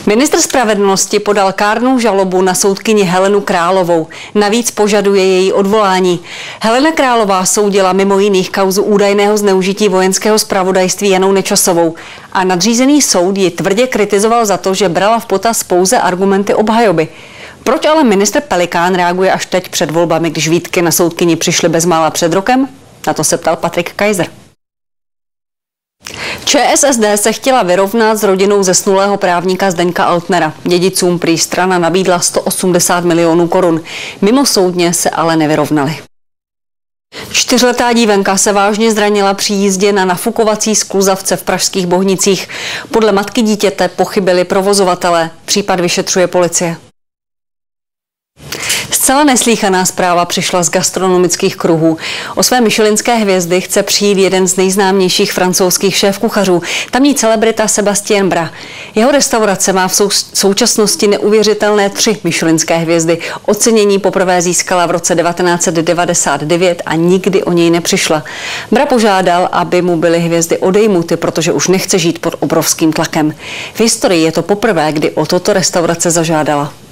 Ministr spravedlnosti podal kárnou žalobu na soudkyni Helenu Královou. Navíc požaduje její odvolání. Helena Králová soudila mimo jiných kauzu údajného zneužití vojenského zpravodajství Janou Nečasovou. A nadřízený soud ji tvrdě kritizoval za to, že brala v potaz pouze argumenty obhajoby. Proč ale ministr Pelikán reaguje až teď před volbami, když výtky na soudkyni přišly bezmála před rokem? Na to se ptal Patrik Kaiser. ČSSD se chtěla vyrovnat s rodinou zesnulého právníka Zdeňka Altnera. Dědicům prý strana nabídla 180 milionů korun. Mimosoudně se ale nevyrovnali. 4letá dívenka se vážně zranila při jízdě na nafukovací skluzavce v pražských Bohnicích. Podle matky dítěte pochybili provozovatelé. Případ vyšetřuje policie. Zcela neslýchaná zpráva přišla z gastronomických kruhů. O své michelinské hvězdy chce přijít jeden z nejznámějších francouzských šéfkuchařů, tamní celebrita Sébastien Bras. Jeho restaurace má v současnosti neuvěřitelné 3 michelinské hvězdy. Ocenění poprvé získala v roce 1999 a nikdy o něj nepřišla. Bras požádal, aby mu byly hvězdy odejmuty, protože už nechce žít pod obrovským tlakem. V historii je to poprvé, kdy o toto restaurace zažádala.